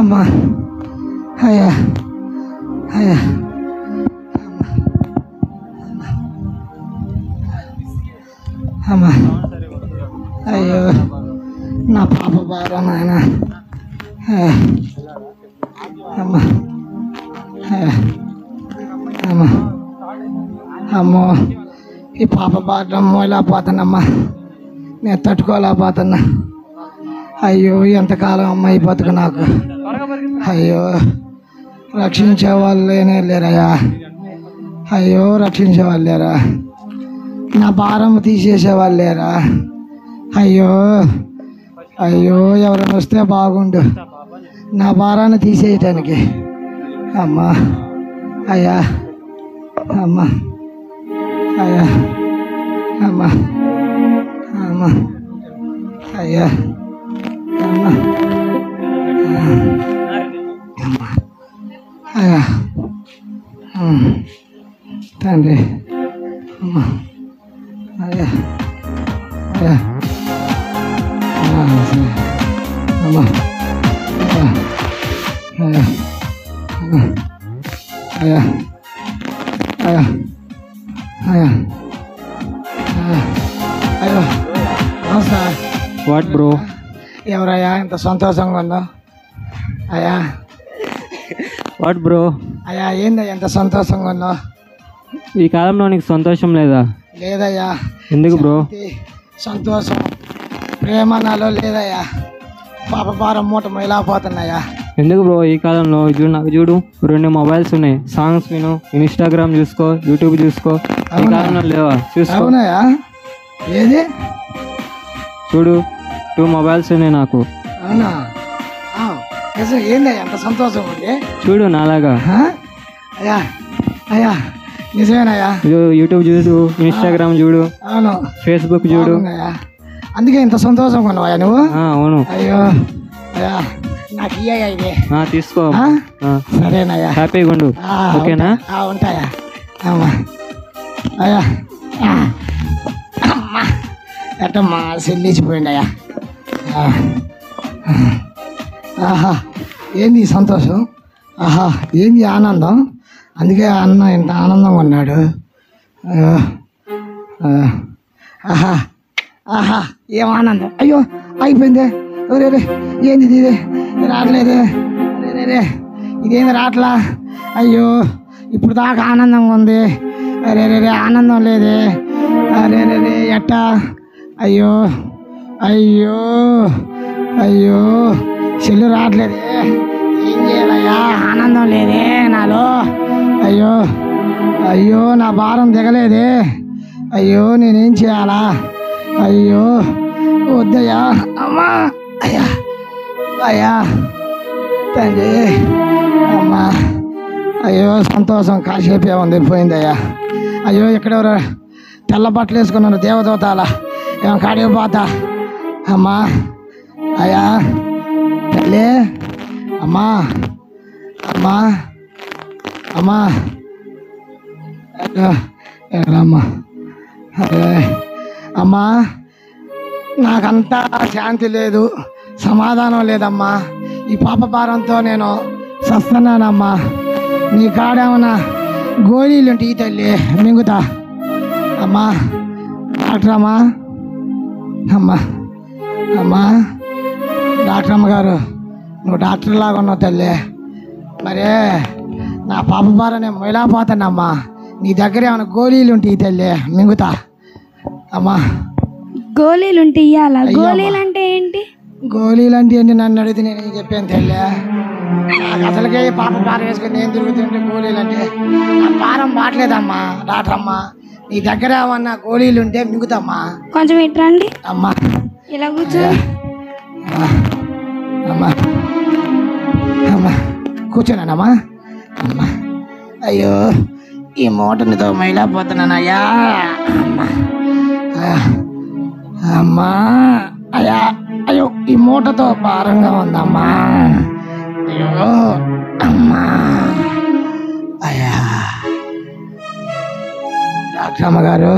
అమ్మా అయ్యా అయ్యా అమ్మా అయ్యో నా పాప భారం నాయన అమ్మా అమ్మా అమ్మో ఈ పాప భారం మోయలేకపోతానమ్మా నేను తట్టుకోలేకపోతున్నా అయ్యో ఎంతకాలం అమ్మ ఈ బతుకు నాకు అయ్యో రక్షించే వాళ్ళు లేరయ్యా అయ్యో రక్షించే వాళ్ళు లేరా నా భారం తీసేసేవాళ్ళు లేరా అయ్యో అయ్యో ఎవరైనా వస్తే బాగుండు నా భారాన్ని తీసేయటానికి అమ్మా అయ్యా అమ్మా అయ్యా అమ్మా అమ్మా అయ్యా అమ్మా అమ్మా అయ్యా తండ్రి అమ్మా అయ్యా అయ్యా అమ్మా అయ్యా అయ్యా అయ్యా అయ్యా అయ్యో నమస్కారం. What bro? ఎవరయ్యా ఇంత సంతోషంగా ఉన్నావు అయ్యా? What bro? అయ్యా ఏందయ్యా ఎంత సంతోషంగా ఉన్నావు? ఈ కాలంలో నీకు సంతోషం లేదా? లేదయ్యా. ఎందుకు బ్రో? సంతోషం ప్రేమ నాలో లేదయ్యా. పాప భారం మూట మొయలేకపోతున్నాయా. ఎందుకు బ్రో? ఈ కాలంలో నాకు చూడు 2 మొబైల్స్ ఉన్నాయి, సాంగ్స్ విను, ఇన్స్టాగ్రామ్ చూసుకో, యూట్యూబ్ చూసుకో. ఈ కాలంలో లేవా? చూసుకో. అవునాయా? ఏది చూడు 2 మొబైల్స్ ఉన్నాయి నాకు. అవునా? ఏందయ్యా అంత సంతోషం ఉంది? చూడు నాలాగా. అయ్యా అయ్యా నిజమేనయ్యా. యూట్యూబ్ చూడు, ఇన్స్టాగ్రామ్ చూడు, అవును, ఫేస్బుక్ చూడు. అందుకే ఇంత సంతోషంగా ఉన్నావా నువ్వు? అవును. అయ్యో అయ్యా నాకు ఇయ్యా ఇది తీసుకో. సరేనయ్యా. హ్యాపీగా ఉండు. ఓకేనా? ఉంటాయా? అమ్మా అయ్యా అమ్మా ఎట్టమ్మా చెల్లించిపోయిందయ్యా. ఆహా ఏంది సంతోషం, ఆహా ఏంది ఆనందం. అందుకే అన్న ఇంత ఆనందంగా ఉన్నాడు. ఆహా ఆహా ఏం ఆనందం. అయ్యో అయిపోయిందే. రే ఏంది ఇది రావట్లేదే. రే ఇదేంది రావట్లా. అయ్యో ఇప్పుడు దాకా ఆనందంగా ఉంది. అరే రే ఆనందం లేదే. అరే రే ఎట్టా. అయ్యో అయ్యో అయ్యో చెల్లు రావట్లేదే. ఏం చేయాలయ్యా, ఆనందం లేదే నాలో. అయ్యో అయ్యో నా భారం దిగలేదే. అయ్యో నేనేం చేయాలా. అయ్యో వద్దయ్యా. అమ్మా అయ్యా అయ్యా తండ్రి అమ్మా. అయ్యో సంతోషం కాసేపే ఉంది, పోయిందయ్యా. అయ్యో ఎక్కడెవరో తెల్ల బట్టలు వేసుకున్నాను దేవదూతాల ఏమో కాడికి పోతా. అమ్మా అయ్యా తల్లి అమ్మా అమ్మా అమ్మా ఎక్కడమ్మా. అరే అమ్మా నాకంతా శాంతి లేదు, సమాధానం లేదమ్మా. ఈ పాప భారంతో నేను సస్తున్నానమ్మా. నీ కాడేమన్నా గోళీలు ఉంటాయి తల్లి మింగుతా. అమ్మా డాక్టర్ అమ్మా అమ్మా అమ్మా డాక్టర్ అమ్మగారు నువ్వు డాక్టర్ లాగా ఉన్నావు తల్లి. మరే నా పాప భారం నేను మొయలేకపోతానమ్మా. నీ దగ్గర ఏమైనా గోళీలు ఉంటాయి తల్లి మింగుతా. అమ్మా గోళీలు ఉంటే ఇయ్యాలా? గోళీలు అంటే ఏంటి? గోళీలు అంటే ఏంటి నన్ను అడిగితే నేను చెప్పాను తల్లి. నాకు అసలుకే పాప భారం వేసుకుని నేను తిరుగుతుంటే గోళీలు అంటే నా భారం బాట్లేదమ్మా. డాక్టర్ అమ్మా నీ దగ్గర ఏమన్నా గోళీలు ఉంటే మింగుతామ్మా. కొంచెం ఇట్రండి అమ్మా. ఇలా కూర్చో. అమ్మా అమ్మా కూర్చోనానమ్మా. అమ్మా అయ్యో ఈ మూటనితో మైలాపోతున్నానయ్యా. అమ్మా అమ్మా అయ్యా అయ్యో ఈ మూటతో భారంగా ఉందమ్మా. అయ్యో అమ్మా అయ్యా. డాక్టర్ అమ్మగారు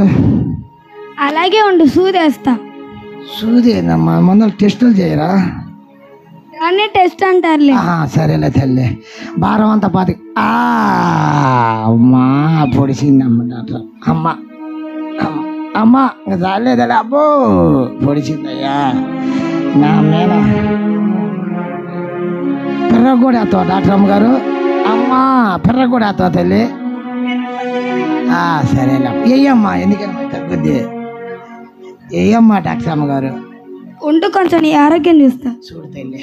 అలాగే ఉండు, సూదేస్తా. సూది ఏందమ్మా, మందులు టెస్టులు చేయరా? అన్ని టెస్ట్ అంటారులే. సరేలే తల్లి, భారం అంతా పాతి. అమ్మా పొడిచిందమ్మ డాక్టర్. అమ్మ అమ్మ రాలేదలే, అబ్బో పొడిచిందయ్యా నా మీద. పిర్ర కూడా వేస్తావా డాక్టర్ అమ్మగారు? అమ్మా పిర్ర కూడా వేస్తావా తల్లి? సరేలే ఏయమ్మా, ఎందుకని తగ్గుద్ది ఏయమ్మా డాక్టర్ అమ్మగారు. ఉంటూ కొంచెం నీ ఆరోగ్యం చూస్తా. చూడు తల్లి,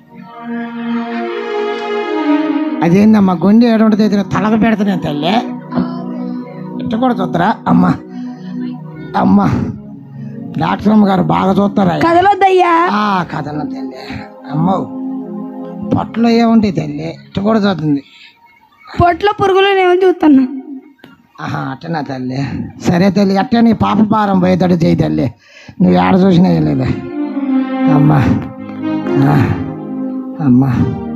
అదేందమ్మా గుండె ఏడుంటుంది తలక పెడుతున్నాను తల్లి, ఇట్ట కూడా చూస్తారా? అమ్మా అమ్మా డాక్టర్ అమ్మగారు బాగా చూస్తారా? కదలొద్దయ్యా. కదల తల్లి. అమ్మ పొట్టలో ఏముంటాయి తల్లి? ఇట్ట కూడా చూస్తుంది. పొట్లో పురుగులు నేను చూస్తున్నా. అట్టనా తల్లి? సరే తల్లి, అట్టే నీ పాప భారం పోయేటట్టు చేయి తల్లి, నువ్వు ఏడ చూసినా లేదు. అమ్మా అమ్మా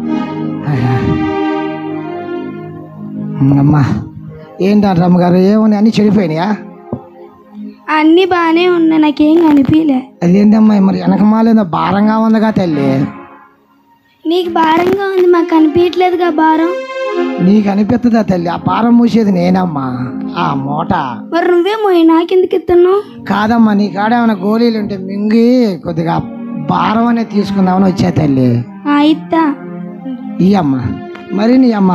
అమ్మా ఏంటి డాక్టర్ అమ్మగారు, ఏమున్నాయి? అన్నీ చెడిపోయినాయా? అన్ని బాగానే ఉన్నాయి, నాకేం కనిపించలే. అదేంటమ్మా మరి వెనకమాలేదో భారంగా ఉందిగా తల్లి? నీకు భారంగా ఉంది, మాకు కనిపించట్లేదుగా భారం. నీకు అనిపిస్తుందా తల్లి? ఆ భారం మూసేది నేనమ్మా, ఆ మూట. మరి నువ్వే మోయి, నాకెందుకు ఇస్తున్నావు? కాదమ్మా, నీ కాడేమైనా గోళీలు ఉంటే మింగి కొద్దిగా భారం అనేది తీసుకుందామని వచ్చా తల్లి. ఇస్తా. ఈ అమ్మా మరి నీ అమ్మ.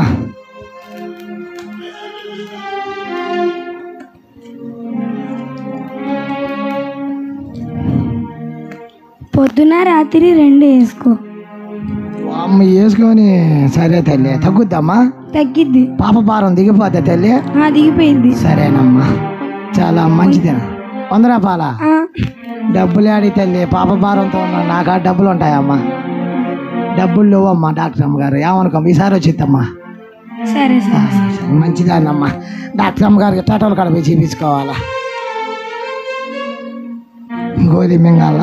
పొద్దున రాత్రి 2 వేసుకో. అమ్మ వేసుకొని. సరే తల్లి, తగ్గుద్దమ్మా? తగ్గిద్ది. పాప భారం దిగిపోద్దా తల్లి? దిగిపోయింది. సరేనమ్మా, చాలా మంచిదేనా? 100 రూపాయల డబ్బులు ఆడి తల్లి, పాప భారంతో ఉన్నా నాకు ఆ డబ్బులు ఉంటాయమ్మా? డబ్బులు లేవమ్మా డాక్టర్ అమ్మగారు, ఏమనుకో ఈసారి వచ్చిద్దమ్మా. సరే సరే మంచిదాన్నమ్మా. డాక్టర్ అమ్మగారికి టాటోలు కాడ పోయి చూపించుకోవాలా, గోళీ మింగాల.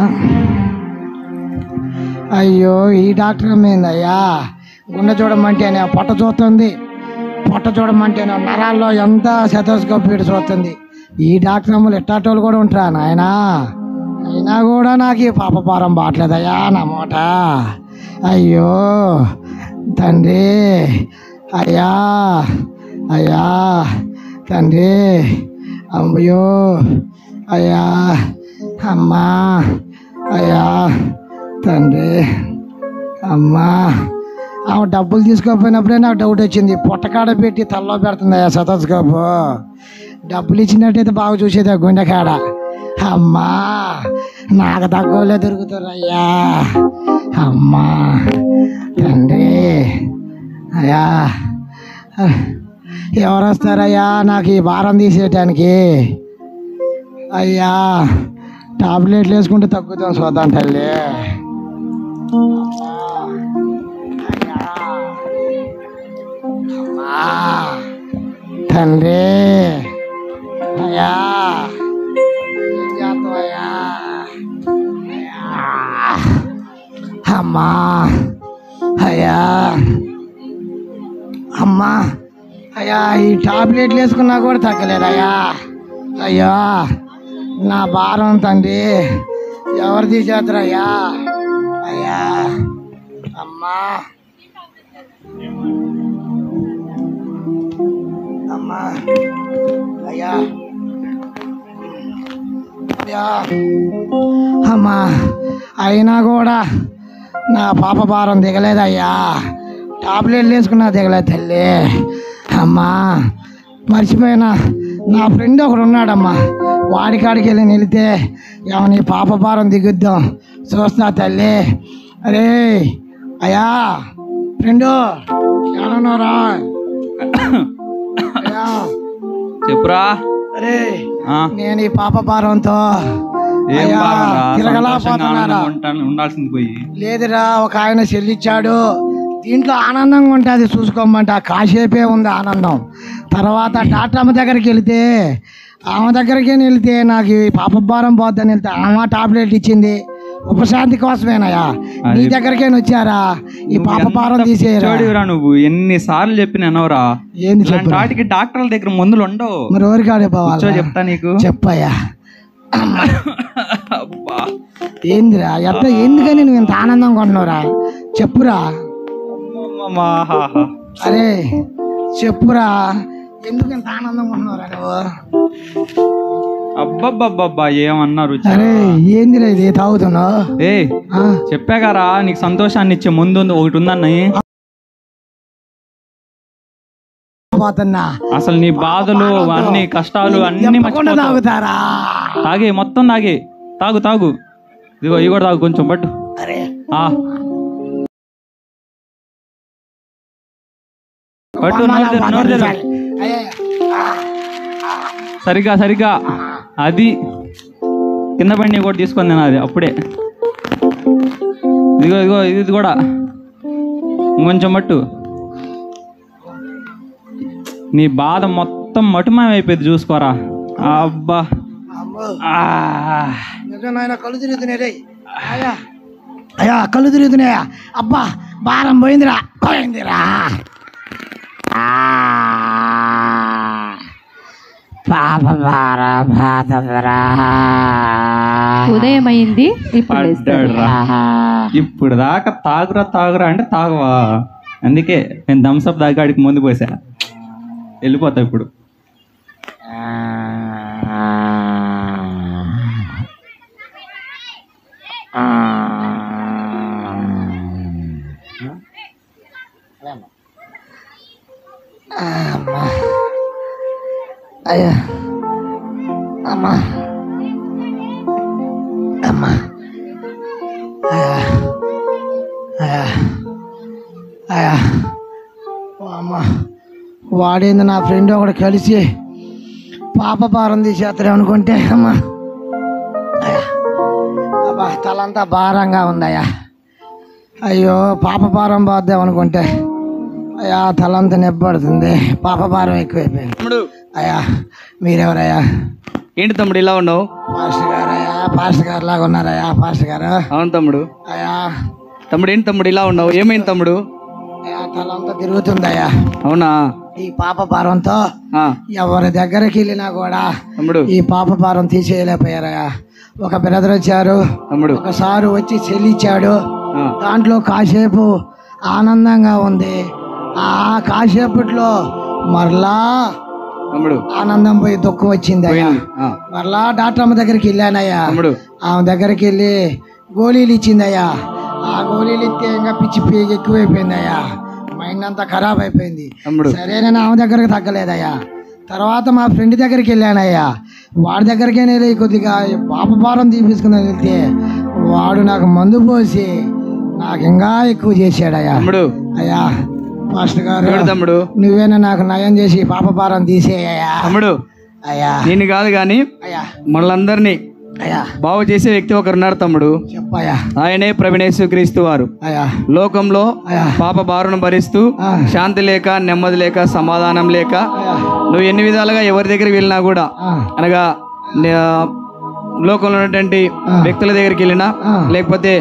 అయ్యో ఈ డాక్టర్ ఏందయ్యా, గుండె చూడమంటేనే పొట్ట చూస్తుంది, పొట్ట చూడమంటేనే నరాల్లో ఎంత శతస్కోప్ పెట్టి చూస్తుంది. ఈ డాక్టర్ అమ్మలు ఎట్టాటోళ్ళు కూడా ఉంటారా నాయనా? అయినా కూడా నాకు ఈ పాప భారం బాట్లేదయ్యా నా మూట. అయ్యో తండ్రి, అయ్యా అయ్యా తండ్రి, అమ్మయ్యో అయ్యా, అమ్మా అయ్యా తండ్రి, అమ్మా. ఆమె డబ్బులు తీసుకోకపోయినప్పుడే నాకు డౌట్ వచ్చింది, పొట్టకాడ పెట్టి తల్లో పెడుతుంది అయ్యా శతస్కోప్. డబ్బులు ఇచ్చినట్టయితే బాగా చూసేది గుండెకాడ. అమ్మా నాకు తగ్గోలే దొరుకుతారయ్యా. అమ్మా తండ్రి, అయ్యా ఎవరు వస్తారయ్యా నాకు ఈ భారం తీసేయటానికి? అయ్యా టాబ్లెట్లు వేసుకుంటే తగ్గుతాం చూద్దాం తల్లి. అమ్మా తండ్రి, అయ్యా ఏం చేస్తావయ్యా? అమ్మా అయ్యా, అమ్మా అయ్యా ఈ టాబ్లెట్లు వేసుకున్నా కూడా తగ్గలేదయ్యా. అయ్యా నా భారం తండ్రి ఎవరు తీసేద్దరయ్యా? అయ్యా అమ్మా అమ్మా అయ్యా అయ్యా అమ్మా, అయినా కూడా నా పాప భారం దిగలేదయ్యా, టాబ్లెట్లు వేసుకున్నా దిగలేదు తల్లి. అమ్మా మర్చిపోయినా, నా ఫ్రెండ్ ఒకడు ఉన్నాడమ్మా, వాడికాడికి వెళ్ళి నిలితే ఏమని పాప భారం దిగుద్దాం చూస్తా తల్లి. అరే అయ్యా ఫ్రెండు ఏమన్నారా? చెప్పురా. అరే నేను ఈ పాప భారంతో తిరగలేకపోతున్నారా? ఉండాల్సింది పోయి లేదురా, ఒక ఆయన చెల్లిచ్చాడు, దీంట్లో ఆనందంగా ఉంటుంది చూసుకోమంట. కాసేపే ఉంది ఆనందం. తర్వాత డాక్టర్ అమ్మ దగ్గరికి వెళితే ఆమె దగ్గరికి వెళ్తే నాకు ఈ పాప భారం పోద్దని వెళ్తే ఆమె టాబ్లెట్ ఇచ్చింది. ఉపశాంతి కోసమేనయ్యా, నీ దగ్గరికే వచ్చారా ఈ పాప భారం తీసేయరా? నువ్వు ఎన్నిసార్లు చెప్పినవరా? ఏంది చెప్పు? వాటికి డాక్టర్ల దగ్గర మందులు ఉండవు. మరి ఎవరికాడే పోవాలి? చెప్తా నీకు. చెప్పయ్యా. ఏందిరా ఎట్లా, ఎందుకని నువ్వు ఇంత ఆనందంగా ఉంటున్నావురా? చెప్పురా. అరే చెప్పురా, ఎందుకు ఇంత ఆనందంగా ఉన్నావురా నువ్వు? అబ్బబ్బబ్బబ్బా ఏమన్నారు? అరే ఏందిరా ఇది తాగుతున్నావు? ఏ చెప్పాగారా నీకు సంతోషాన్ని ఇచ్చే ముందు ఒకటి ఉందన్న. పోతున్నా అసలు నీ బాధలు అన్ని కష్టాలు అన్ని తాగుతారా? తాగే మొత్తం తాగే, తాగు తాగు. ఇదిగో ఇవి కూడా తాగు కొంచెం పట్టు. అరే పట్టు, నోరు సరిగా సరిగా. అది కింద బండి కూడా తీసుకొని నేను అది అప్పుడే. ఇదిగో ఇదిగో ఇది కూడా కొంచెం పట్టు. నీ బాధ మొత్తం మటుమయమైపోయింది చూసుకోరా. అబ్బా కళ్ళు తిరుగుతున్నాయి అయ్యా, కళ్ళు తిరుగుతున్నాయా? అబ్బా భారం పోయిందిరా, పోయిందిరా. పాప ఉదయం అయింది, ఇప్పుడు దాకా తాగురా తాగురా అంటే తాగవా? అందుకే నేను థమ్స్అప్ దాకా అడిగి ముందు పోసా. వెళ్ళిపోతా ఇప్పుడు. అయ్యా అమ్మా అమ్మా అయ్యా అయ్యా అయ్యా అమ్మా, వాడేంది నా ఫ్రెండ్ ఒకడు కలిసి పాప భారం తీసేస్తాడు అనుకుంటే అమ్మా అయ్యా, అబ్బా తలంతా భారంగా ఉందయ్యా. అయ్యో పాప భారం పోద్దాం అనుకుంటే అయ్యా తలంతా నెప్పడుతుంది, పాప భారం ఎక్కువైపోయింది. అయ్యా మీరెవరయ్యా? ఏంటి తమ్ముడు ఇలా ఉన్నావు? పాస్టర్ గారు అయ్యా, పాస్టర్ గారు లాగా ఉన్నారయ్యా పాస్టర్ గారు. అవును తమ్ముడు. అయ్యా తమ్ముడు ఏంటి తమ్ముడు ఇలా ఉన్నావు? ఏమైంది తమ్ముడు? అయ్యా తలంతా తిరుగుతుందయ్యా. అవునా? ఈ పాప భారంతో ఎవరి దగ్గరికి వెళ్ళినా కూడా తమ్ముడు ఈ పాప భారం తీసేయలేకపోయారయ్యా. ఒక బ్రదర్ వచ్చారు, తమ్ముడు ఒక సారు వచ్చి చెల్లిచ్చాడు. దాంట్లో కాసేపు ఆనందంగా ఉంది. ఆ కాసేపట్లో మరలా తమ్ముడు ఆనందం పోయి దుఃఖం వచ్చింది అయ్యా. మరలా డాక్టర్ అమ్మ దగ్గరికి వెళ్ళానయ్యా. ఆమె దగ్గరికి వెళ్ళి గోళీలు ఇచ్చిందయ్యా. ఆ గోళీలు ఇస్తే ఇంకా పిచ్చి పీగి ఎక్కువైపోయిందయ్యా, మైండ్ అంతా ఖరాబ్ అయిపోయింది. సరేనని ఆమె దగ్గరకు తగ్గలేదయ్యా. తర్వాత మా ఫ్రెండ్ దగ్గరికి వెళ్ళానయ్యా. వాడి దగ్గరికే నేను కొద్దిగా పాప భారం తీపించుకుని వెళ్తే వాడు నాకు మందు పోసి నాకు ఇంకా ఎక్కువ చేశాడయ్యా. అయ్యా మాస్టర్ గారు తమ్ముడు నువ్వేనా నాకు నయం చేసి పాప భారం తీసేయ్యా. తమ్ముడు అయ్యా నేను కాదు గాని అయ్యా మనలందరినీ అయ్యా బాగు చేసే వ్యక్తి ఒకరున్నారు తమ్ముడు. చెప్పయ్యా. ఆయనే ప్రభువైన క్రీస్తు వారు. అయ్యా లోకంలో పాప భారం భరిస్తూ శాంతి లేక, నెమ్మది లేక, సమాధానం లేక నువ్వు ఎన్ని విధాలుగా ఎవరి దగ్గరికి వెళ్ళినా కూడా, అనగా లోకంలో ఉన్నటువంటి వ్యక్తుల దగ్గరికి వెళ్ళినా, లేకపోతే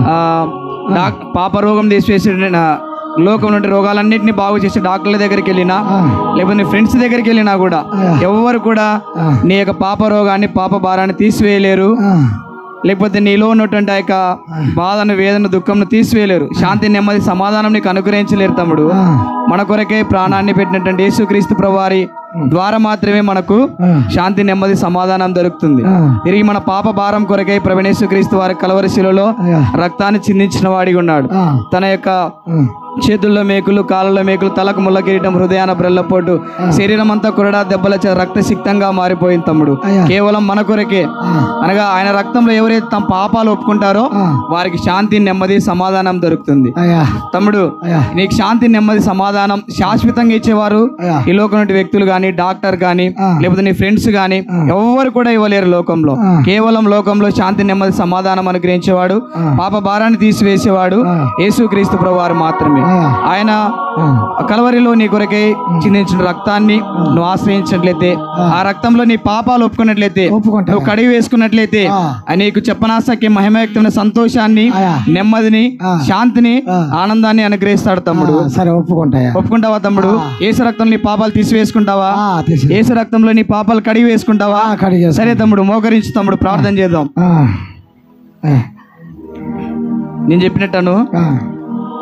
పాప రోగం తీసివేసి లోకంలో ఉండే రోగాలన్నింటినీ బాగు చేసే డాక్టర్ల దగ్గరికి వెళ్ళినా, లేకపోతే నీ ఫ్రెండ్స్ దగ్గరికి వెళ్ళినా కూడా ఎవరు కూడా నీ యొక్క పాప రోగాన్ని, పాప భారాన్ని తీసివేయలేరు. లేకపోతే నీలో ఉన్నటువంటి ఆ యొక్క బాధను, వేదన, దుఃఖంను తీసివేయలేరు. శాంతి, నెమ్మది, సమాధానం నీకు అనుగ్రహించలేరు తమ్ముడు. మన కొరకే ప్రాణాన్ని పెట్టినటువంటి యేసుక్రీస్తు ప్రభువారి ద్వారా మాత్రమే మనకు శాంతి, నెమ్మది, సమాధానం దొరుకుతుంది. తిరిగి మన పాప భారం కొరకై ప్రభువైన యేసుక్రీస్తు వారి కలవరి శిలువలో రక్తాన్ని చిందించిన వాడిగా ఉన్నాడు. తన యొక్క చేతుల్లో మేకులు, కాళ్ళలో మేకులు, తలకు ముళ్ళ కిరీటం, హృదయాన బ్రెల్లపోటు, శరీరం అంతా కురడా దెబ్బల రక్తసిక్తంగా మారిపోయింది తమ్ముడు. కేవలం మన కొరకే, అనగా ఆయన రక్తంలో ఎవరైతే తమ పాపాలు ఒప్పుకుంటారో వారికి శాంతి, నెమ్మది, సమాధానం దొరుకుతుంది. తమ్ముడు నీకు శాంతి, నెమ్మది, సమాధానం శాశ్వతంగా ఇచ్చేవారు ఈ లోకం వ్యక్తులు గాని, డాక్టర్ గాని, లేకపోతే నీ ఫ్రెండ్స్ గాని ఎవరు కూడా ఇవ్వలేరు లోకంలో. కేవలం లోకంలో శాంతి, నెమ్మది, సమాధానం అనుగ్రహించేవాడు, పాప భారాన్ని తీసివేసేవాడు యేసుక్రీస్తు ప్రభువారు మాత్రమే. ఆయన కలవరిలో నీ కొరకై చిందించిన రక్తాన్ని నువ్వు ఆశ్రయించినట్లయితే, ఆ రక్తంలో నీ పాపాలు ఒప్పుకున్నట్లయితే, నువ్వు కడిగి వేసుకున్నట్లయితే నీకు చెప్పనాసకి మహిమయుక్తమైన సంతోషాన్ని, నెమ్మదిని, శాంతిని, ఆనందాన్ని అనుగ్రహిస్తాడు తమ్ముడు. సరే ఒప్పుకుంటావా తమ్ముడు? యేసు రక్తంలో నీ పాపాలు తీసివేసుకుంటావా? యేసు రక్తంలో నీ పాపాలు కడిగి వేసుకుంటావా? సరే తమ్ముడు, మోకరించి తమ్ముడు ప్రార్థన చేద్దాం. నేను చెప్పినట్టను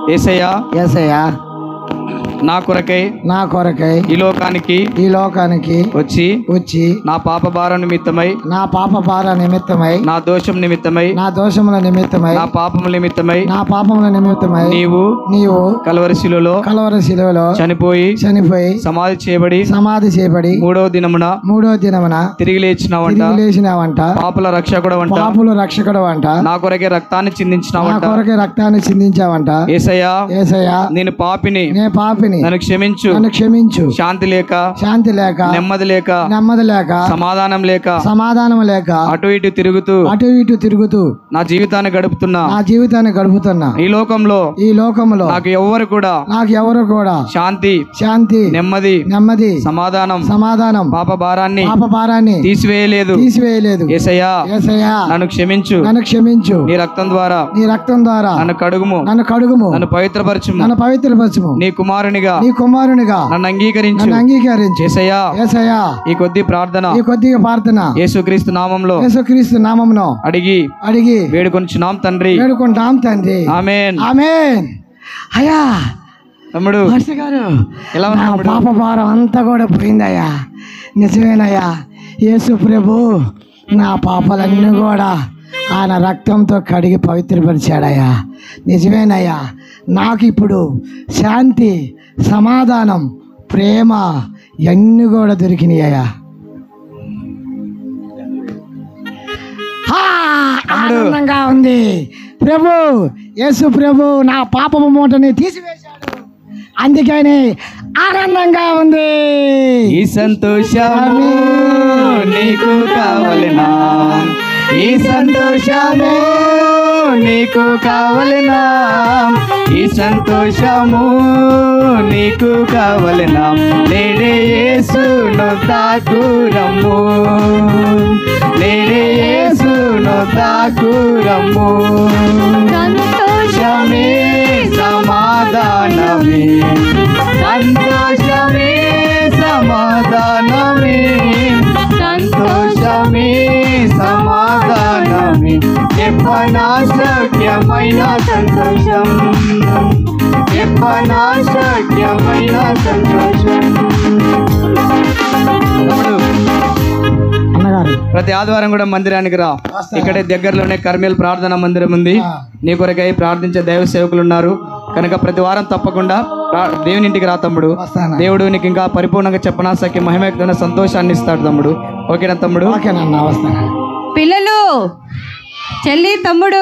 యేసయ్యా యేసయ్యా నా కొరకై ఈ లోకానికి వచ్చి నా పాప భారం నిమిత్తమై నా దోషం నిమిత్తమై నా పాపముల నిమిత్తమై నీవు కల్వరి శిలువలో చనిపోయి సమాధి చేయబడి మూడవ దినమున తిరిగి లేచినావంట పాపుల రక్షకుడు అంట నా కొరకే రక్తాన్ని చిందించావంట యేసయ్యా నేను పాపిని నన్ను క్షమించు శాంతి లేక నెమ్మది లేక సమాధానం లేక అటు ఇటు తిరుగుతూ నా జీవితాన్ని గడుపుతున్నా ఈ లోకంలో నాకు ఎవరు కూడా శాంతి నెమ్మది సమాధానం పాప భారాన్ని తీసివేయలేదు యేసయ్యా నన్ను క్షమించు నీ రక్తం ద్వారా నన్ను కడుగుము నన్ను పవిత్రపరచుము నీ కుమారునిగా నన్ను అంగీకరించు యేసయ్యా ఈ కొద్ది ప్రార్థన యేసుక్రీస్తు నామములో అడిగి వేడుకొంచున్నాం తండ్రి ఆమేన్ అయ్యా తమ్ముడు గారు ఎలా పాప భారం అంతా కూడా పోయిందయ్యా. నిజమేనయ్యా, యేసు ప్రభు నా పాపాలన్నీ కూడా ఆయన రక్తంతో కడిగి పవిత్రపరిచాడయ్యా. నిజమేనయ్యా, నాకు ఇప్పుడు శాంతి, సమాధానం, ప్రేమ ఇవన్నీ కూడా దొరికినాయ్యా. ఆనందంగా ఉంది. ప్రభు యేసు ప్రభు నా పాపము మూటని తీసివేశాడు, అందుకని ఆనందంగా ఉంది. ఈ సంతోషము నీకు కావలెనా, ఈ సంతోషము నీకు కావలెనా, ఈ సంతోషము నీకు కావలెనా, నేడే యేసును తాకురమ్ము, నేడే యేసును తాకురమ్ము. సంతోషమే సమాధానమే, సంతోషమే సమాధానమే, సంతోషమే సమాధానమే, ఎప్పనాశక్యమైన సంతోషం, ఎప్పనాశక్యమైన సంతోషం. ప్రతి ఆదివారం కూడా మందిరానికి రా. ఇక్కడే దగ్గరలోనే కర్మేల్ ప్రార్థనా మందిరం ఉంది. నీ కొరకై ప్రార్థించే దైవ సేవకులు ఉన్నారు కనుక ప్రతి వారం తప్పకుండా దేవుని ఇంటికి రా తమ్ముడు. దేవుడు నీకు ఇంకా పరిపూర్ణంగా చెప్పనాసకి మహిమయుక్తమైన సంతోషాన్ని ఇస్తాడు తమ్ముడు. ఓకేనా తమ్ముడు? పిల్లలు, చెల్లి, తమ్ముడు,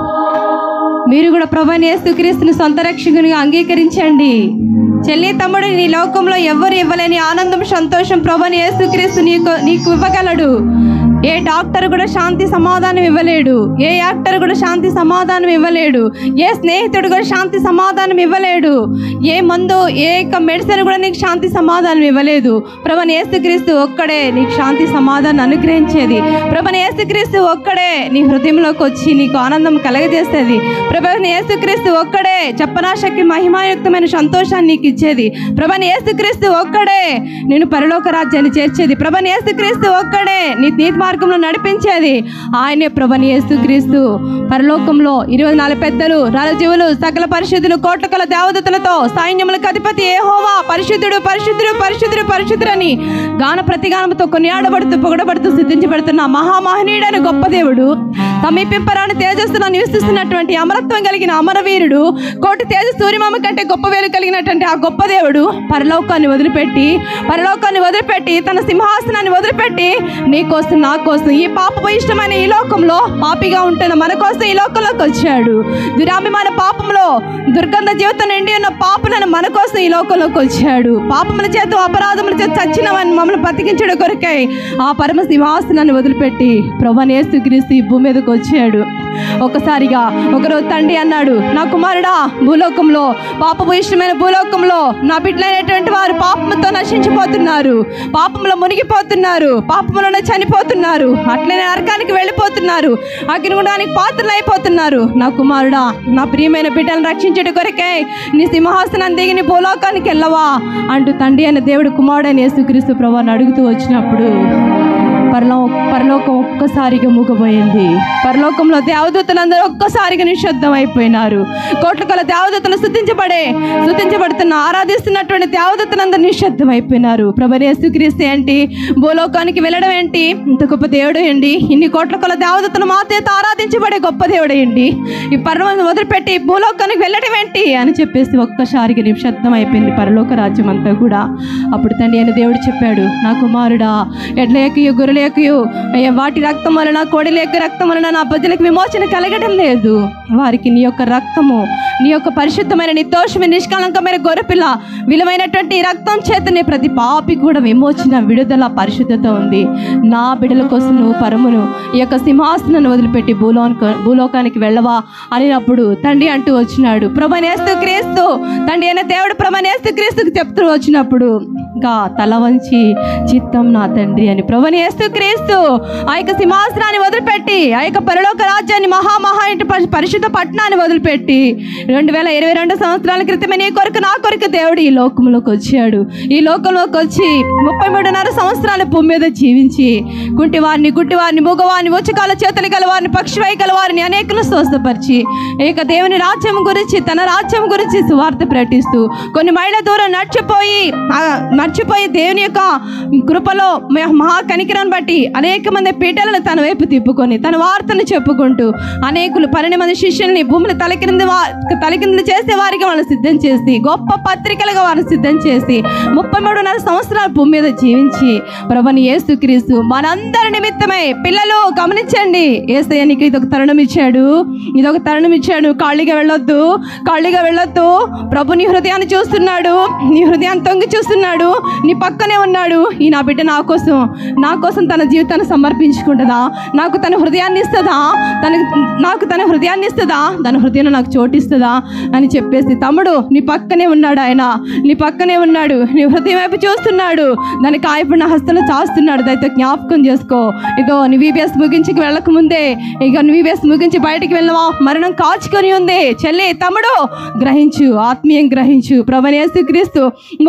మీరు కూడా ప్రభువైన యేసుక్రీస్తుని సొంత రక్షకునిగా అంగీకరించండి. చెల్లి, తమ్ముడు, నీ లోకంలో ఎవ్వరు ఇవ్వలేని ఆనందం, సంతోషం ప్రభువైన యేసుక్రీస్తు నీకు ఇవ్వగలడు. ఏ డాక్టర్ కూడా శాంతి సమాధానం ఇవ్వలేడు, ఏ యాక్టర్ కూడా శాంతి సమాధానం ఇవ్వలేడు, ఏ స్నేహితుడు కూడా శాంతి సమాధానం ఇవ్వలేడు, ఏ మందు, ఏ మెడిసిన్ కూడా నీకు శాంతి సమాధానం ఇవ్వలేదు. ప్రభువైన యేసుక్రీస్తు ఒక్కడే నీకు శాంతి సమాధానం అనుగ్రహించేది. ప్రభువైన యేసుక్రీస్తు ఒక్కడే నీ హృదయంలోకి వచ్చి నీకు ఆనందం కలగజేసేది. ప్రభువైన యేసుక్రీస్తు ఒక్కడే చెప్పనాశక్తి మహిమాయుక్తమైన సంతోషాన్ని నీకు ఇచ్చేది. ప్రభువైన యేసుక్రీస్తు ఒక్కడే నేను పరలోక రాజ్యాన్ని చేర్చేది. ప్రభువైన యేసుక్రీస్తు ఒక్కడే నీ నీతి మార్గంలో నడిపించేది. ఆయనే ప్రభువైన యేసుక్రీస్తు. పరలోకంలో 24 పెద్దలు, రాజజీవులు, సకల పరిశుద్ధులు, కోట్ల కొల దేవదూతలతో సైన్యములకు అధిపతి యెహోవా పరిశుద్ధుడు, పరిశుద్ధుడు, పరిశుద్ధుడు, పరిశుద్ధుడని గాన ప్రతిగానంతో కొనియాడబడుతూ పొగడబడుతూ సిద్ధించబడుతున్న మహామహనీయుడైన గొప్ప దేవుడు, సమీపింపరాని తేజస్సును నివసిస్తున్నటువంటి అమరత్వం కలిగిన అమరవీరుడు, కోటి తేజ సూర్యమామ కంటే గొప్ప వేలు కలిగినటువంటి ఆ గొప్ప దేవుడు పరలోకాన్ని వదిలిపెట్టి తన సింహాసనాన్ని వదిలిపెట్టి నీ కోసం, నా కోసం, ఈ పాపపు ఇష్టమైన ఈ లోకంలో పాపిగా ఉంటున్న మన కోసం ఈ లోకంలోకి వచ్చాడు. దురాభిమాన పాపంలో దుర్గంధ జీవితం నిండి ఉన్న పాపులను మన కోసం ఈ లోకంలోకి వచ్చాడు. పాపముల చేత, అపరాధముల చేత చచ్చిన మమ్మల్ని బతికించడం కొరకై ఆ పరమ సింహాసనాన్ని వదిలిపెట్టి ప్రభువైన యేసుక్రీస్తు ఈ భూమి మీదకి వచ్చాడు. ఒకసారిగా ఒకరోజు తండ్రి అన్నాడు, నా కుమారుడా, భూలోకంలో పాపపు ఇష్టమైన భూలోకంలో నా బిడ్డలైనటువంటి వారు పాపముతో నశించిపోతున్నారు, పాపంలో మునిగిపోతున్నారు, పాపంలోనే చనిపోతున్నారు, అట్లనే నరకానికి వెళ్ళిపోతున్నారు, అగ్నిగుండానికి పాత్రలు అయిపోతున్నారు. నా కుమారుడా, నా ప్రియమైన బిడ్డలను రక్షించడం కొరకే నీ సింహాసనాన్ని దిగి నీ భూలోకానికి వెళ్ళవా అంటూ తండ్రి అయిన దేవుడు కుమారుడైన యేసుక్రీస్తు ప్రభువుని అడుగుతూ వచ్చినప్పుడు పరలోకం ఒక్కసారిగా మూగబోయింది. పరలోకంలో దేవదూతలందరూ ఒక్కసారిగా నిశ్శబ్దం అయిపోయినారు. కోట్ల కొల దేవదూతలు స్తుతించబడుతున్న ఆరాధిస్తున్నటువంటి దేవదూతలందరూ నిశ్శబ్దం అయిపోయినారు. ప్రభువైన యేసుక్రీస్తు ఏంటి, భూలోకానికి వెళ్ళడం ఏంటి, ఇంత గొప్ప దేవుడు ఏంటి, ఇన్ని కోట్ల కొల దేవదూతలు మాతేత ఆరాధించబడే గొప్ప దేవుడు ఏంటి, ఈ పరలోకాన్ని వదిలిపెట్టి భూలోకానికి వెళ్ళడం ఏంటి అని చెప్పేసి ఒక్కసారిగా నిశ్శబ్దం అయిపోయింది పరలోక రాజ్యం అంతా కూడా. అప్పుడు తండ్రి అయిన దేవుడు చెప్పాడు, నా కుమారుడా, ఎడ్ల ఎక్కయు గొర్రెల ఎక్కయు వాటి రక్తం వలన, కోడెల యొక్క రక్తం వలన నా ప్రజలకు విమోచన కలగడం లేదు. వారికి నీ యొక్క రక్తము, నీ యొక్క పరిశుద్ధమైన నిర్దోషమైన నిష్కలంకమైన గొర్రెపిల్ల విలువైనటువంటి రక్తం చేతనే ప్రతి పాపి కూడా విమోచన, విడుదల, పరిశుద్ధత ఉంది. నా బిడ్డల కోసం నువ్వు పరమును ఈ యొక్క సింహాసనాన్ని వదిలిపెట్టి భూలోకానికి వెళ్ళవా అనినప్పుడు తండ్రి అంటూ వచ్చినాడు. ప్రభువైన యేసుక్రీస్తు, తండ్రి అయిన దేవుడు ప్రభువైన యేసుక్రీస్తుకు చెప్తూ వచ్చినప్పుడు ఇంకా తల వంచి చిత్తం నా తండ్రి అని ప్రభువైన యేసుక్రీస్తు ఆ యొక్క సింహాసనాన్ని వదిలిపెట్టి, ఆ యొక్క పరలోక రాజ్యాన్ని మహా ఇంటి పరిశుద్ధ పట్టణాన్ని వదిలిపెట్టి 2022 సంవత్సరాల క్రితమే నీ కొరకు నా కొరకు దేవుడు ఈ లోకంలోకి వచ్చాడు. ఈ లోకంలోకి వచ్చి 33.5 సంవత్సరాల భూమి మీద జీవించి గుడ్డివారిని, మూగవారిని, ఉచ్చకాల చేతులు గలవారిని, పక్షివై గలవారిని అనేకలు స్వస్థపరిచి ఇక దేవుని రాజ్యం గురించి, తన రాజ్యం గురించి సువార్త ప్రకటిస్తూ కొన్ని మైళ్ళ దూరం మర్చిపోయి దేవుని యొక్క కృపలో మహా కనికరాన్ని బట్టి అనేక మంది పీటలను తన వైపు తిప్పుకొని తన వార్తను చెప్పుకుంటూ అనేకులు 12 మంది శిష్యుల్ని భూమిని తలకిందులు చేసే వారికి వాళ్ళని సిద్ధం చేసి, గొప్ప పత్రికలుగా వారిని సిద్ధం చేసి 33.5 సంవత్సరాల భూమి మీద జీవించి ప్రభువైన యేసుక్రీస్తు మనందరి నిమిత్తమై, పిల్లలు గమనించండి, యేసయ్య నీకు ఇదొక తరుణం ఇచ్చాడు. ఖాళీగా వెళ్ళొద్దు. ప్రభు నీ హృదయాన్ని చూస్తున్నాడు, నీ హృదయాన్ని తొంగి చూస్తున్నాడు, నీ పక్కనే ఉన్నాడు. ఈ నా బిడ్డ నా కోసం తన జీవితాన్ని సమర్పించుకుంటుందా, నాకు తన హృదయాన్ని ఇస్తుందా, తన హృదయంలో నాకు చోటిస్తుందా అని చెప్పేసి, తమ్ముడు నీ పక్కనే ఉన్నాడు, ఆయన నీ పక్కనే ఉన్నాడు, నీ హృదయం వైపు చూస్తున్నాడు, దానికి కాయపడిన హస్తలు చాస్తున్నాడు. దయతో జ్ఞాపకం చేసుకో. ఇదో నీ VBS ముగించి వెళ్ళక ముందే, ఇక VBS ముగించి బయటికి వెళ్ళవా, మరణం కాచుకొని ఉంది. చెల్లి, తమ్ముడు గ్రహించు, ఆత్మీయం గ్రహించు. ప్రభువైన యేసుక్రీస్తు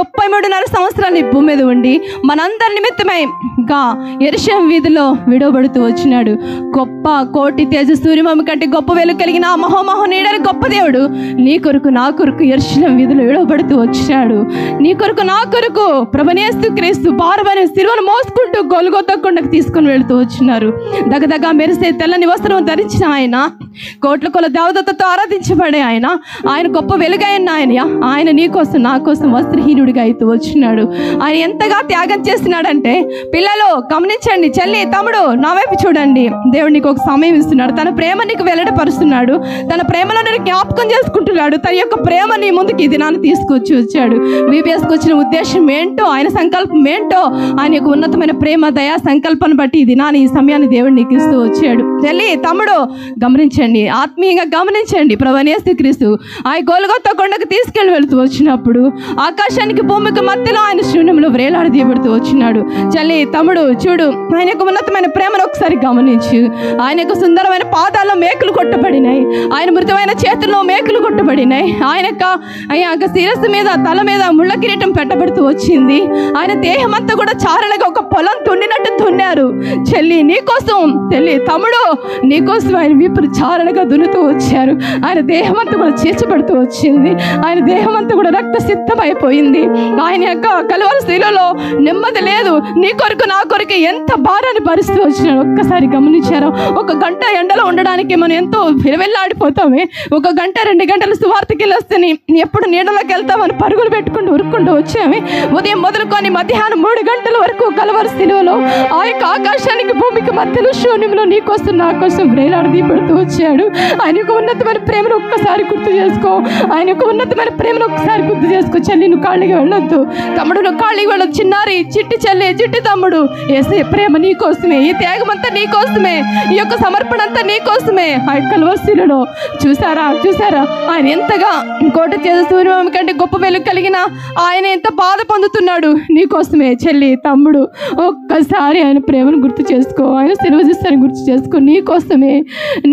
33.5 సంవత్సరాలు భూమి మీద ఉండి మనందరి నిమిత్తమై ఇంకా యెరూషలేము వీధిలో విడవబడుతూ వచ్చినాడు. గొప్ప కోటి తేజ సూర్యమమి కంటే గొప్ప వెలుగు కలిగిన మహోమహోనీయుడైన గొప్ప దేవుడు నీ కొరకు నా కొరకు యెరూషలేము వీధిలో విడవబడుతూ వచ్చినాడు. నీ కొరకు నా కొరకు ప్రభువైన యేసుక్రీస్తు భారమైన సిలువను మోసుకుంటూ గొల్గొతా కొండకు తీసుకొని వెళుతూ వచ్చినారు. దగదగా మెరిసే తెల్లని వస్త్రం ధరించిన ఆయన, కోట్ల కొల దేవదూతతో ఆరాధించబడే ఆయన గొప్ప వెలుగైన ఆయన నీ కోసం నా కోసం వస్త్రహీనుడిగా అయితే వచ్చినాడు. ఆయన ఎంతగా త్యాగం చేస్తున్నాడంటే, పిల్లలు గమనించండి, చెల్లి, తమ్ముడు నా వైపు చూడండి. దేవుడు నీకు ఒక సమయం ఇస్తున్నాడు, తన ప్రేమ నీకు వెల్లడిపరుస్తున్నాడు, తన ప్రేమలో నేను జ్ఞాపకం చేసుకుంటున్నాడు, తన యొక్క ప్రేమ నీ ముందుకు ఈ దినాన్ని తీసుకొచ్చి వచ్చాడు. VBSకి వచ్చిన ఉద్దేశం ఏంటో, ఆయన సంకల్పం ఏంటో, ఆయన యొక్క ఉన్నతమైన ప్రేమ, దయా సంకల్పాన్ని బట్టి ఈ దినాన్ని, ఈ సమయాన్ని దేవుడు నీకు ఇస్తూ వచ్చాడు. చెల్లి, తమ్ముడు గమనించండి, ఆత్మీయంగా గమనించండి. ప్రభువైన యేసుక్రీస్తు ఆయన గొల్గొతా కొండకు తీసుకెళ్ళి వెళుతూ వచ్చినప్పుడు ఆకాశానికి భూమికి మధ్యలో ఆయన శూన్యంలో వేలాడదీయబడుతూ వచ్చినాడు. చెల్లి, తమ్ముడు చూడు, ఆయన యొక్క ఉన్నతమైన ప్రేమను ఒకసారి గమనించు. ఆయన యొక్క సుందరమైన పాదాల్లో మేకులు కొట్టబడినాయి, ఆయన మృతమైన చేతుల్లో మేకులు కొట్టబడినాయి, ఆయన యొక్క శిరస్సు మీద, తల మీద ముళ్ళ కిరీటం పెట్టబడుతూ వచ్చింది. ఆయన దేహం అంతా కూడా చారలుగా ఒక పొలం తున్నినట్టు తున్నారు. చెల్లి, నీకోసం, తమ్ముడు నీకోసం ఆయన వీపులు చారలుగా దున్నుతూ వచ్చారు. ఆయన దేహం అంతా కూడా చీల్చబడుతూ వచ్చింది, ఆయన దేహం అంతా కూడా రక్త సిద్ధం అయిపోయింది. ఆయన యొక్క కలువరి శిలువలో నెమ్మది లేదు. నీ కొరకు నా కొరకు ఎంత భారాన్ని భరిస్తూ వచ్చినాడు ఒక్కసారి గమనించారా? 1 గంట ఎండలో ఉండడానికి మనం ఎంతో విలువెల్లాడిపోతామే. 1 గంట 2 గంటలు సువార్తకి వెళ్ళొస్తే ఎప్పుడు నీడలోకి వెళ్తామని పరుగులు పెట్టుకుంటూ ఉరుక్కుంటూ వచ్చామే. ఉదయం మొదలుకొని మధ్యాహ్నం 3 గంటల వరకు కలువరి శిలువలో ఆ యొక్క ఆకాశానికి భూమికి మధ్యలో శూన్యంలో నీ కోసం నా కోసం వేలాడదీయబడుతూ వచ్చాడు. ఆయన యొక్క ఉన్నతమైన ప్రేమను ఒక్కసారి గుర్తు చేసుకో. ఆయన యొక్క ఉన్నతమైన ప్రేమను ఒక్కసారి గుర్తు చేసుకో. చెల్లి, నువ్వు ఖాళీగా వెళ్ళొద్దు. తమ్ముడు, నువ్వు ఖాళీగా వెళ్ళొద్దు. చిన్నారి, చిట్టి చెల్లి, చిట్టి తమ్ముడు, యేసయ్య ప్రేమ నీ కోసమే, ఈ త్యాగం అంతా నీ కోసమే, ఈ యొక్క సమర్పణ అంతా నీ కోసమే. ఆ కలువరి శిలువలో చూసారా ఆయన ఎంతగా కోటి తేజ సూర్యమమి కంటే గొప్ప వెలుగు కలిగిన ఆయన ఎంత బాధ పొందుతున్నాడు నీ కోసమే. చెల్లి, తమ్ముడు, ఒక్కసారి ఆయన ప్రేమను గుర్తు చేసుకో, ఆయన శిలువ చూస్తాను గుర్తు చేసుకో. నీ కోసమే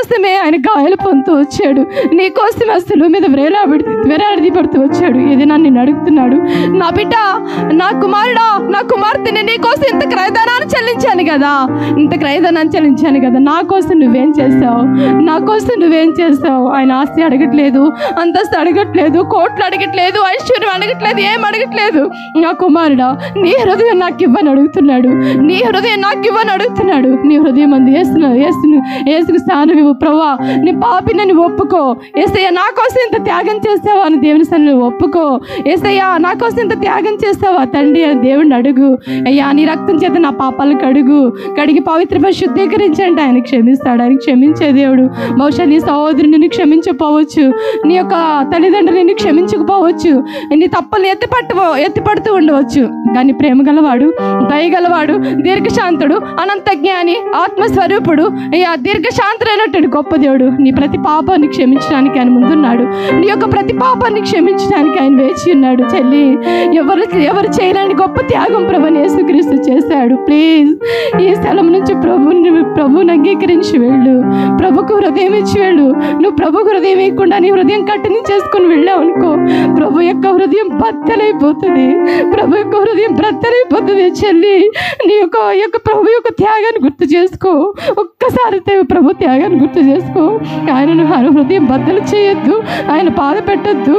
కోసమే ఆయన గాయాలు పొందుతూ వచ్చాడు, నీ కోసమే ఆ శిలువ మీద వేలాడి పడుతూ వచ్చాడు. ఇది నన్ను అడుగుతున్నాడు, నా బిడ్డ, నా కుమారుడా, నా కుమార్తెని నీ కోసం ఇంత క్రయధనాన్ని చెల్లించాను కదా, ఇంత క్రయధనాన్ని చెల్లించాను కదా, నా కోసం నువ్వేం చేస్తావు, నా కోసం నువ్వేం చేస్తావు? ఆయన ఆస్తి అడగట్లేదు, అంతస్తు అడగట్లేదు, కోట్లు అడగట్లేదు, ఐశ్వర్యం అడగట్లేదు, ఏం అడగట్లేదు. నా కుమారుడా, నీ హృదయం నాకు ఇవ్వని అడుగుతున్నాడు, నీ హృదయం నాకు ఇవ్వని అడుగుతున్నాడు. నీ హృదయం అంది యేసుకు స్థానం ఇవ్వు. ప్రభువా, నీ పాపిని నువ్వు ఒప్పుకో. యేసయ్యా, నా కోసం ఇంత త్యాగం చేస్తావా అని దేవుని సన్నిధిలో ఒప్పుకో. యేసయ్యా, నా కోసం ఇంత త్యాగం చేస్తావా తండ్రి అని దేవుడిని అడుగు. అయ్యా, నీ రక్తం చేత నా పాపాలు కడిగి పవిత్రపై శుద్ధీకరించండి. ఆయన క్షమిస్తాడు, ఆయన క్షమించే దేవుడు. బహుశా నీ సహోదరుని క్షమించకపోవచ్చు, నీ యొక్క తల్లిదండ్రులని క్షమించకపోవచ్చు, నీ తప్పులు ఎత్తిపడుతూ ఉండవచ్చు. కానీ ప్రేమ గలవాడు, దయగలవాడు, దీర్ఘశాంతుడు, అనంత జ్ఞాని, ఆత్మస్వరూపుడు, అయ్యా దీర్ఘశాంతుడైనటువంటి గొప్ప దేవుడు నీ ప్రతి పాపాన్ని క్షమించడానికి ఆయన ముందున్నాడు. నీ యొక్క ప్రతి పాపాన్ని క్షమించడానికి ఆయన వేచి ఉన్నాడు. చెల్లి, ఎవరు చేయలేని గొప్ప త్యాగం ప్రభుని యేసుక్రీస్తు చేశాడు. ప్లీజ్ ఈ స్థలం నుంచి ప్రభువుని అంగీకరించి వెళ్ళు, ప్రభుకు హృదయం ఇచ్చి వెళ్ళు. నువ్వు ప్రభుకు హృదయం ఇవ్వకుండా నీ హృదయం కఠినం చేసుకుని వెళ్ళావు అనుకో, ప్రభు యొక్క హృదయం బద్దలైపోతుంది, ప్రభు యొక్క హృదయం బద్దలైపోతుంది. చెల్లి, నీ యొక్క ప్రభు యొక్క త్యాగాన్ని గుర్తు చేసుకో. ఒక్కసారి ప్రభు త్యాగాన్ని గుర్తు చేసుకో. ఆయనను హృదయం బద్దలు చేయొద్దు, ఆయన బాధ పెట్టద్దు,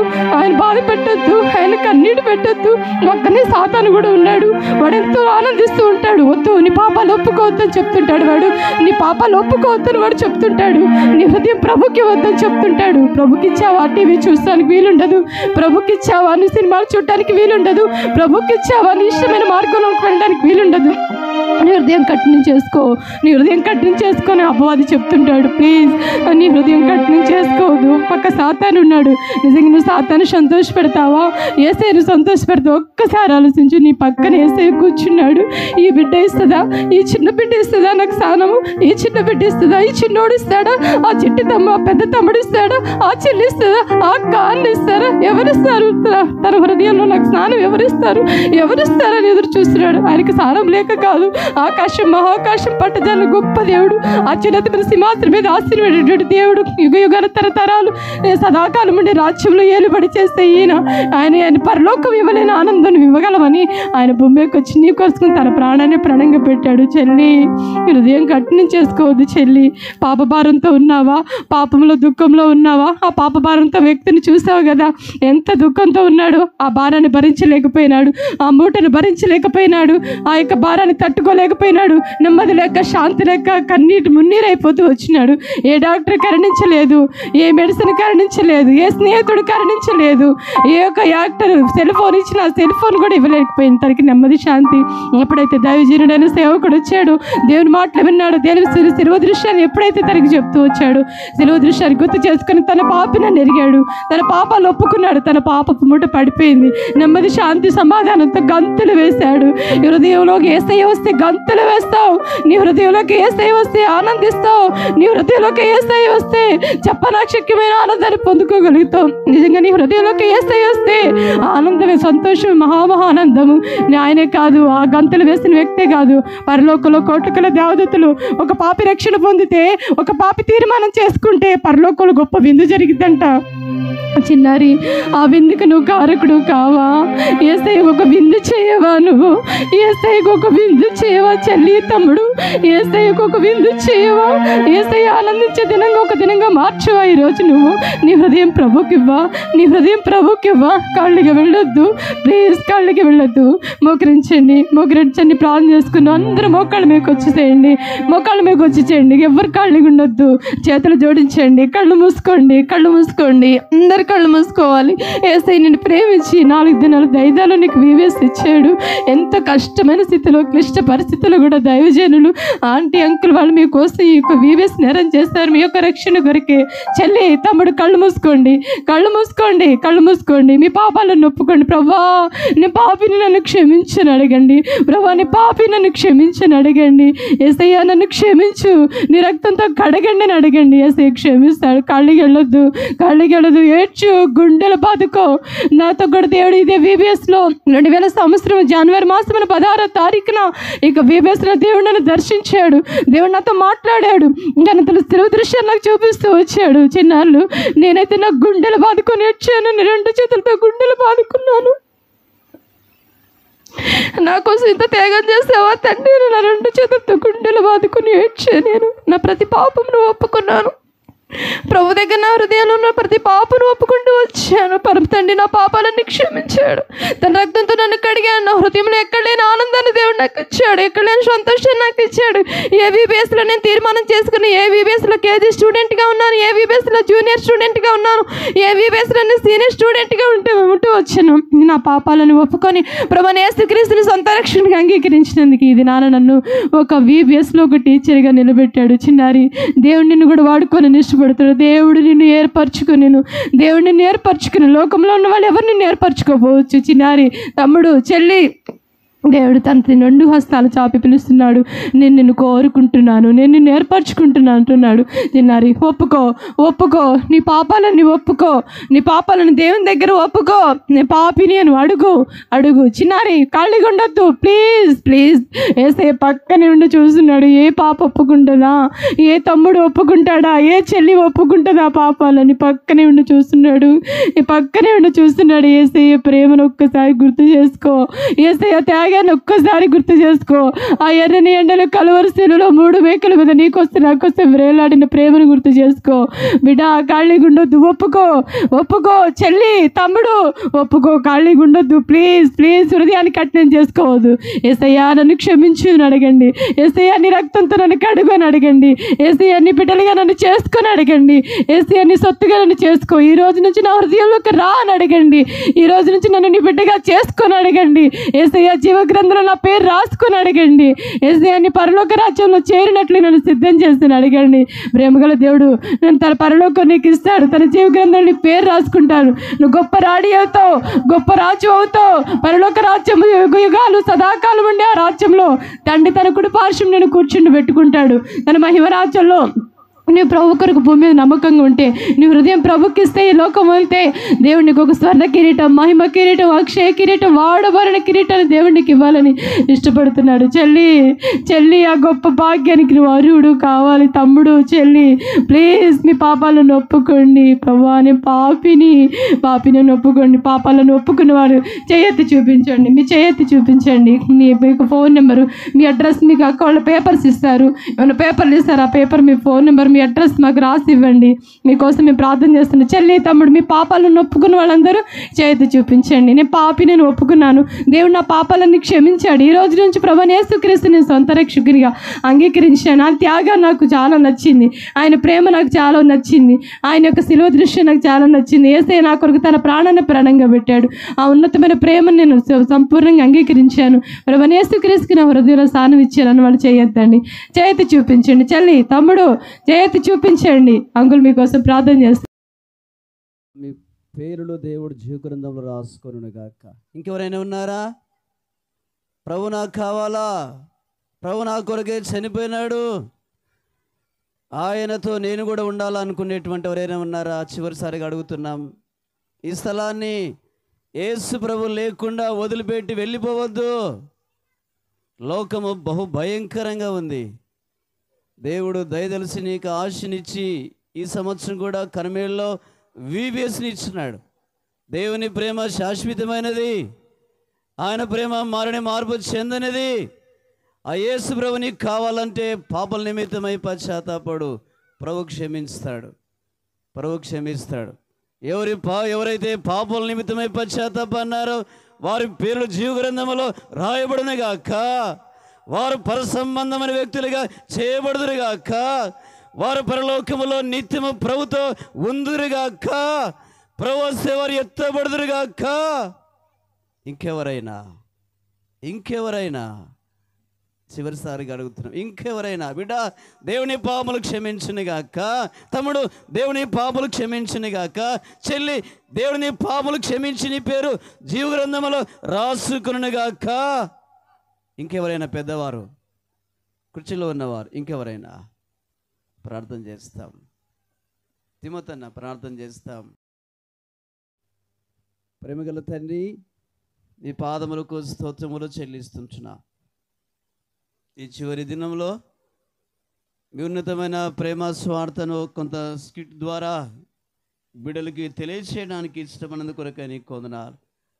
ఆయన కన్నీటి పెట్టద్దు. ఒక్కనే సాతాను కూడా ఉన్నాడు, వాడు ఎంతో ఆనందిస్తూ ఉంటాడు. వద్దు, నీ పాపాలు ఒప్పుకోవద్దని చెప్తుంటాడు వాడు, నీ పాపాలు ఒప్పుకోవద్దని వాడు చెప్తుంటాడు. నీ హృదయం ప్రభుకి వద్దని చెప్తుంటాడు. ప్రభుకి ఇచ్చావా టీవీ చూడడానికి వీలుండదు, ప్రభుకి ఇచ్చావా నీ సినిమాలు చూడటానికి వీలుండదు, ప్రభుకి ఇచ్చావా నీ ఇష్టమైన మార్గంలోకి వెళ్ళడానికి వీలుండదు. నీ హృదయం కఠినం చేసుకో, నీ హృదయం కఠినం చేసుకొని అపవాది చెప్తుంటాడు. ప్లీజ్ నీ హృదయం కఠినం చేసుకోవద్దు. పక్క సాతాను ఉన్నాడు, నిజంగా నువ్వు సాతాను సంతోష పెడతావా, యేసయ్యను సంతోష పెడతావు? ఒక్కసారి ఆలోచించు. నీ పక్కన యేసయ్య కూర్చున్నాడు. ఈ బిడ్డ ఇస్తుందా, ఈ చిన్న బిడ్డ ఇస్తుందా నాకు స్థానము, ఈ చిన్న బిడ్డ ఇస్తుందా, ఈ చిన్నోడు ఇస్తాడా, ఆ చిట్టి పెద్ద తమ్ముడు ఇస్తాడా, ఆ చెల్లి ఇస్తుందా, ఆ కాళ్ళు ఇస్తారా, ఎవరిస్తారు? తన హృదయంలో నాకు స్నానం ఎవరిస్తారని ఎదురు చూస్తున్నాడు. ఆయనకి స్నానం లేక కాదు, ఆకాశం మహాకాశం పట్టజాల గొప్ప దేవుడు, అత్యున్నతమైన సింహాసనం మీద ఆశీర్వదించేటువంటి దేవుడు, యుగ యుగాల తరతరాలు సదాకాలం ఉండే రాజ్యంలో ఏలుబడి చేస్తే ఆయన పరలోకం ఇవ్వలేని ఆనందం ఇవ్వగలమని ఆయన భూమికి వచ్చి నీ కోసుకుని తన ప్రాణాన్ని ప్రణంగా పెట్టాడు. చెల్లి, హృదయం కఠినం చేసుకోవద్దు. చెల్లి, పాపభారంతో ఉన్నావా, పాపంలో దుఃఖంలో ఉన్నావా? ఆ పాపభారంతో వ్యక్తిని చూసావు కదా, ఎంత దుఃఖంతో ఉన్నాడు. ఆ భారాన్ని భరించలేకపోయినాడు, ఆ మూటను భరించలేకపోయినాడు, ఆ యొక్క భారాన్ని తట్టుకోలేకపోయినాడు. నెమ్మది లేక, శాంతి లేక, కన్నీటి మున్నీరైపోతూ వచ్చినాడు. ఏ డాక్టర్ కరుణించలేదు, ఏ మెడిసిన్ కరుణించలేదు, ఏ స్నేహితుడు కరుణించలేదు, ఏ యొక్క యాక్టర్ సెల్ ఫోన్ ఇచ్చిన సెల్ ఫోన్ కూడా ఇవ్వలేకపోయింది తనకి నెమ్మది, శాంతి. ఎప్పుడైతే దైవజనుడైన సేవకుడు వచ్చాడు, దేవుని మాటలు విన్నాడు, దేవుని శిలువ దృశ్యాన్ని ఎప్పుడైతే తనకి చెప్తూ వచ్చాడు, శిలువ దృశ్యాన్ని గుర్తు చేసుకుని తన పాపిని ఎరిగాడు, తన పాపాలు ఒప్పుకున్నాడు, తన పాపపు మూట పడిపోయింది. నెమ్మది, శాంతి, సమాధానంతో గంతులు వేశాడు. హృదయంలోకి యేసయ్య వస్తే గంతులు వేస్తావు, నీ హృదయంలోకి యేసయ్య వస్తే ఆనందిస్తావు, నీ హృదయంలోకి యేసయ్య వస్తే చెప్పనాశక్యమైన ఆనందాన్ని పొందుకోగలుగుతావు. నిజంగా నీ హృదయంలోకి యేసయ్య వస్తే ఆనందమే, సంతోషం, మహాఆనందము. ఆయనే కాదు, ఆ గంతులు వేసిన వ్యక్తే కాదు, పరలోకంలో కోట్ల దేవదూతలు ఒక పాపి రక్షణ పొందితే, ఒక పాపి తీర్మానం చేసుకుంటే పరలోకంలో గొప్ప విందు జరిగిద్దంట. చిన్నారి, ఆ విందుకు నువ్వు కారకుడు కావా? యేసయ్యకు ఒక విందు చేయవా? నువ్వు యేసయ్యకు ఒక విందు చేయవా? చెల్లి, తమ్ముడు, యేసయ్యకు ఒక విందు చేయవా? యేసయ్య ఆనందించే దినంగా ఒక దినంగా మార్చవా ఈరోజు? నువ్వు నీ హృదయం ప్రభుకివ్వా, నీ హృదయం ప్రభుకివ్వా. కాళ్ళకి వెళ్ళొద్దు, ప్లీజ్ కాళ్ళకి వెళ్ళొద్దు. మోకరించండి, ప్రార్థన చేసుకుని అందరూ మోకాళ్ళ మీకు వచ్చేసేయండి, మోకాళ్ళ మీకు వచ్చేసేయండి. ఎవరు కాళ్ళకి ఉండొద్దు, చేతులు జోడించండి, కళ్ళు మూసుకోండి, అందరు కళ్ళు మూసుకోవాలి. యేసయ్య నిన్ను ప్రేమించి 4 దినాలు దైదాలు నీకు వీవేసి ఇచ్చాడు. ఎంత కష్టమైన స్థితిలో, క్లిష్ట పరిస్థితుల్లో కూడా దైవజనులు, ఆంటీ, అంకుల్ వాళ్ళు మీకోసం ఈ యొక్క వీవేసి నేరం చేస్తారు మీ యొక్క రక్షణ కొరికే. చెల్లి, తమ్ముడు, కళ్ళు మూసుకోండి, మీ పాపాలను ఒప్పుకోండి. ప్రభా, నీ పాపిని నన్ను క్షమించని అడగండి. ప్రభా, నీ పాపి నన్ను క్షమించని అడగండి. యేసయ్య నన్ను క్షమించు, నీ రక్తంతో కడగండి అని అడగండి. యేసయ్య క్షమిస్తాడు. కాళ్ళకి వెళ్ళొద్దు, ఏడ్చు, గుండెలు బాదుకో. నాతో కూడా దేవుడు ఇదే VBS లో 2000 సంవత్సరం జనవరి మాసం 16వ తారీఖున ఇక బీబీఎస్లో దేవుడు నన్ను దర్శించాడు, దేవుడు నాతో మాట్లాడాడు. ఇంకా తన తెలుగు దృశ్యాన్ని నాకు చూపిస్తూ వచ్చాడు. చిన్నాళ్ళు నేనైతే నా గుండెలు బాదుకొని వచ్చాను. నేను 2 చేతులతో గుండెలు బాదుకున్నాను. నా కోసం ఇంత త్యాగం చేసావా తండ్రి? నా 2 చేతులతో గుండెలు బాదుకుని ఏడ్చా. నేను నా ప్రతి పాపమును ఒప్పుకున్నాను. ప్రభు దగ్గర నా హృదయంలో ఉన్న ప్రతి పాపను ఒప్పుకుంటూ వచ్చాను. పరమ తండ్రి నా పాపాలన్నీ క్షమించాడు. తన రక్తంతో నన్ను కడిగాడు. నా హృదయంలో ఎక్కడ లేని ఆనందాన్ని దేవుడు నాకు ఇచ్చాడు, ఎక్కడ లేని సంతోషాన్ని నాకు ఇచ్చాడు. ఏబీబీఎస్లో నేను తీర్మానం చేసుకుని ఏబీబీఎస్లో కేజీ స్టూడెంట్గా ఉన్నాను, ఏబీబీఎస్లో జూనియర్ స్టూడెంట్గా ఉన్నాను, ఏబీబీఎస్లో నేను సీనియర్ స్టూడెంట్గా ఉంటూ వచ్చాను. నా పాపాలను ఒప్పుకొని ప్రభువైన యేసుక్రీస్తుని సొంత రక్షణగా అంగీకరించినందుకు ఇది నన్ను ఒక వీబీఎస్లో ఒక టీచర్గా నిలబెట్టాడు. చిన్నారి, దేవుడు నిన్ను కూడా వాడుకొని ఇష్టపడుతున్నాడు. దేవుడు నిన్ను ఏర్పరచుకుని లోకంలో ఉన్న వాళ్ళు ఎవరు నిన్ను ఏర్పరచుకోపోవచ్చు. చిన్నారి, తమ్ముడు, చెల్లి, దేవుడు తన 2 హస్తాలు చాపి పిలుస్తున్నాడు. నేను నిన్ను కోరుకుంటున్నాను, నేను నిన్ను ఏర్పరచుకుంటున్నాను అంటున్నాడు. చిన్నారి, ఒప్పుకో నీ పాపాలని ఒప్పుకో, నీ పాపాలను దేవుని దగ్గర ఒప్పుకో. నీ పాపిని అని అడుగు. చిన్నారి, ఖాళీగా ఉండొద్దు, ప్లీజ్. యేసయ్య పక్కనే ఉండి చూస్తున్నాడు. ఏ పాప ఒప్పుకుంటుందా? ఏ తమ్ముడు ఒప్పుకుంటాడా? ఏ చెల్లి ఒప్పుకుంటుందా పాపాలని? పక్కనే ఉండి చూస్తున్నాడు. యేసయ్య ప్రేమను ఒక్కసారి గుర్తు చేసుకో. యేసయ్య ఒక్కసారి గుర్తు చేసుకో. ఆ ఎర్రని ఎండలు కలువరిశీలలో 3 మేకల మీద నీకొస్తే నాకొస్తే వేలాడిన ప్రేమను గుర్తు చేసుకో. బిడ్డ, ఖాళీగా ఉండొద్దు. ఒప్పుకో చెల్లి, తమ్ముడు, ఒప్పుకో. ఖాళీగా ఉండొద్దు. ప్లీజ్ హృదయాన్ని కఠినం చేసుకోవద్దు. యేసయ్యా నన్ను క్షమించు అని అడగండి. యేసయ్యా నీ రక్తంతో నన్ను కడుగు అని అడగండి. యేసయ్యా నీ బిడ్డలుగా నన్ను చేసుకొని అడగండి. యేసయ్యా నీ సొత్తుగా నన్ను చేసుకో. ఈ రోజు నుంచి నా హృదయంలోకి రా అని అడగండి. ఈ రోజు నుంచి నన్ను నీ బిడ్డగా చేసుకొని అడగండి. యేసయ్యా జీవ గ్రంథంలో నా పేరు రాసుకొని అడగండి. యేసయ్యా నీ పరలోక రాజ్యంలో చేరినట్లు నన్ను సిద్ధం చేస్తాను అడగండి. ప్రేమగల దేవుడు నేను తన పరలోకం నీకు ఇస్తాడు. తన జీవ గ్రంథంలో నీ పేరు రాసుకుంటాను. నువ్వు గొప్ప రాణి అవుతావు, గొప్ప రాజు అవుతావు. పరలోక రాజ్యం యుగాలు సదాకాలం ఉండే ఆ రాజ్యంలో తండ్రి తన కుడి పార్శ్వం నేను కూర్చుని పెట్టుకుంటాడు. తన మహిమ రాజ్యంలో నీ ప్రభు కొరకు భూమి మీద నమ్మకంగా ఉంటే, నీ హృదయం ప్రభుకి ఇస్తే, ఈ లోకం వెళ్తే దేవుడికి ఒక స్వర్ణ కిరీటం, మహిమ కిరీటం, అక్షయ కిరీటం, వాడబడిన కిరీటాన్ని దేవుడికి ఇవ్వాలని ఇష్టపడుతున్నాడు. చెల్లి ఆ గొప్ప భాగ్యానికి నువ్వు అర్హుడు కావాలి. తమ్ముడు, చెల్లి, ప్లీజ్ మీ పాపాలను ఒప్పుకోండి. ప్రభా నేను పాపిని ఒప్పుకోండి. పాపాలను ఒప్పుకున్నవాడు చేయెత్తి చూపించండి. మీ చేయెత్తి చూపించండి. మీకు ఫోన్ నెంబరు, మీ అడ్రస్, మీకు అక్క వాళ్ళు పేపర్స్ ఇస్తారు. ఏమైనా పేపర్లు ఇస్తారు, ఆ పేపర్ మీ ఫోన్ నెంబర్, మీ అడ్రస్ మాకు రాసి ఇవ్వండి. మీకోసం మేము ప్రార్థన చేస్తున్నాం. చెల్లి, తమ్ముడు, మీ పాపాలను ఒప్పుకున్న వాళ్ళందరూ చేతి చూపించండి. నేను పాపిని ఒప్పుకున్నాను, దేవుడు నా పాపాలన్నీ క్షమించాడు. ఈ రోజు నుంచి ప్రభువైన యేసుక్రీస్తు నేను సొంత రక్షకునిగా అంగీకరించాను. ఆ త్యాగం నాకు చాలా నచ్చింది. ఆయన ప్రేమ నాకు చాలా నచ్చింది. ఆయన యొక్క శిలువ దృశ్యం నాకు చాలా నచ్చింది. యేసయ్య నా కొరకు తన ప్రాణాన్ని ప్రాణంగా పెట్టాడు. ఆ ఉన్నతమైన ప్రేమను నేను సంపూర్ణంగా అంగీకరించాను. ప్రభువైన యేసుక్రీస్తుకి నా హృదయంలో స్థానం ఇచ్చాను. వాళ్ళు చేయొద్దండి, చేతి చూపించండి. చెల్లి, తమ్ముడు, చేయెత్తి చూపించండి. అంకుల్ మీకోసం ప్రార్థన చేస్తాను. మీ పేరులో దేవుడు జీవ గ్రంథంలో రాసుకొనును గాక. ఇంకెవరైనా ఉన్నారా? ప్రభు నాకు కావాలా, ప్రభు నా కొరకే చనిపోయినాడు, ఆయనతో నేను కూడా ఉండాలనుకునేటువంటి ఎవరైనా ఉన్నారా? చివరిసారిగా అడుగుతున్నాం. ఈ స్థలాన్ని యేసు ప్రభు లేకుండా వదిలిపెట్టి వెళ్ళిపోవద్దు. లోకము బహు భయంకరంగా ఉంది. దేవుడు దయదలిసి నీకు ఆశనిచ్చి ఈ సంవత్సరం కూడా కర్మేల్లో వీబీఎస్ని ఇచ్చినాడు. దేవుని ప్రేమ శాశ్వతమైనది. ఆయన ప్రేమ మార్పు చెందనిది. ఆ యేసు ప్రభు నీకు కావాలంటే పాపల నిమిత్తమై పశ్చాత్తాపడు. ప్రభు క్షమిస్తాడు. ఎవరైతే పాపల నిమిత్తమై పశ్చాత్తాపన్నారో వారి పేర్లు జీవ గ్రంథములో రాయబడునుగాక. వారు పరసంబంధమైన వ్యక్తులుగా చేయబడుదురుగాక. వారు పరలోకములో నిత్యము ప్రభుతో ఉందురుగాక. ప్రభు వస్తే వారు ఎత్తబడుదురుగాక. ఇంకెవరైనా చివరిసారిగా అడుగుతున్నాం. ఇంకెవరైనా బిడ్డ దేవుని పాపలు క్షమించునుగాక. తమ్ముడు దేవుని పాపలు క్షమించునుగాక. చెల్లి దేవుని పాపలు క్షమించి నీ పేరు జీవ గ్రంథములో రాసుకునుగాక. ఇంకెవరైనా పెద్దవారు, కుర్చీలో ఉన్నవారు, ఇంకెవరైనా ప్రార్థన చేస్తాం. తిమోతన్న ప్రార్థన చేస్తాం. ప్రేమగల తండ్రి, నీ పాదములకు స్తోత్రములు చెల్లిస్తుంటున్నా. ఈ చివరి దినంలో మీ ఉన్నతమైన ప్రేమ స్వార్థను కొంత స్కిట్ ద్వారా బిడ్డలకి తెలియచేయడానికి ఇష్టమైనందు కొరకే నీకు వందనాలు.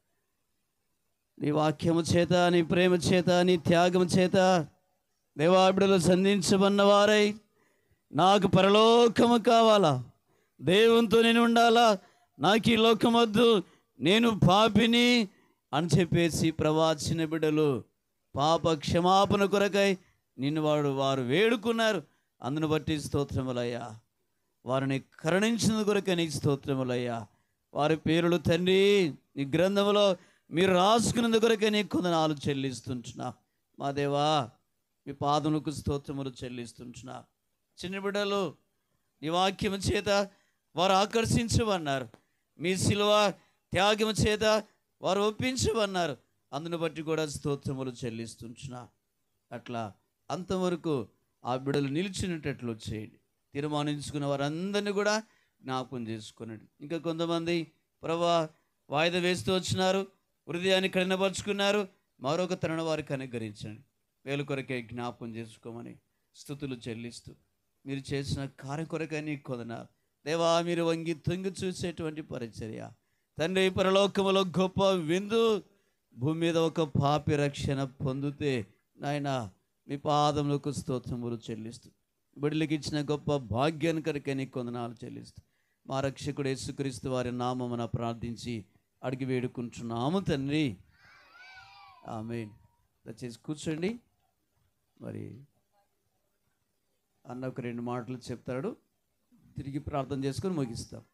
నీ వాక్యము చేత, నీ ప్రేమ చేత, నీ త్యాగం చేత దేవా బిడ్డలు సంధించబడిన వారై నాకు పరలోకము కావాలా, దేవునితో నేను ఉండాలా, నాకు ఈ లోకం వద్దు, నేను పాపిని అని చెప్పేసి ప్రవాచిన బిడ్డలు పాప క్షమాపణ కొరకై నిన్ను వారు వేడుకున్నారు. అందును బట్టి స్తోత్రములయ్యా. వారిని కరుణించిన కొరకై నీకు స్తోత్రములయ్యా. వారి పేరులు తండ్రి నీ గ్రంథములో మీరు రాసుకున్నందు కొరకే నీకు కొందనాలు చెల్లిస్తుంటున్నా. మా దేవా మీ పాదములకు స్తోత్రములు చెల్లిస్తుంటున్నా. చిన్న బిడ్డలు నీ వాక్యము చేత వారు ఆకర్షించబన్నారు, మీ శిలువ త్యాగము చేత వారు ఒప్పించబన్నారు. అందును బట్టి కూడా స్తోత్రములు చెల్లిస్తుంటున్నా. అట్లా అంతవరకు ఆ బిడ్డలు నిలిచినట్లు చేయండి. తీర్మానించుకున్న వారందరినీ కూడా జ్ఞాపకం చేసుకునండి. ఇంకా కొంతమంది ప్రభా వాయిదా వేస్తూ వచ్చినారు, హృదయాన్ని కఠినపరుచుకున్నారు, మరొక తరుణ వారికి అనుగ్రహించండి. వేలు కొరకే జ్ఞాపకం చేసుకోమని స్తుతులు చెల్లిస్తూ మీరు చేసిన కార్యం కొరకే నీకు కొందనాలు దేవా. మీరు వంగి తొంగి చూసేటువంటి పరిచర్య తండ్రి, పరలోకములో గొప్ప విందు, భూమి మీద ఒక పాపి రక్షణ పొందితే నాయన మీ పాదములకు స్తోత్రములు చెల్లిస్తూ బిడ్డలకి ఇచ్చిన గొప్ప భాగ్యాన్ని కనుక నీకు కొందనాలు చెల్లిస్తూ మా రక్షకుడు యేసుక్రీస్తు వారి నామమున ప్రార్థించి అడిగి వేడుకుంటున్నాము తండ్రి, ఆమేన్. దయచేసి కూర్చోండి. మరి అన్న ఒక 2 మాటలు చెప్తాడు, తిరిగి ప్రార్థన చేసుకొని ముగిస్తాం.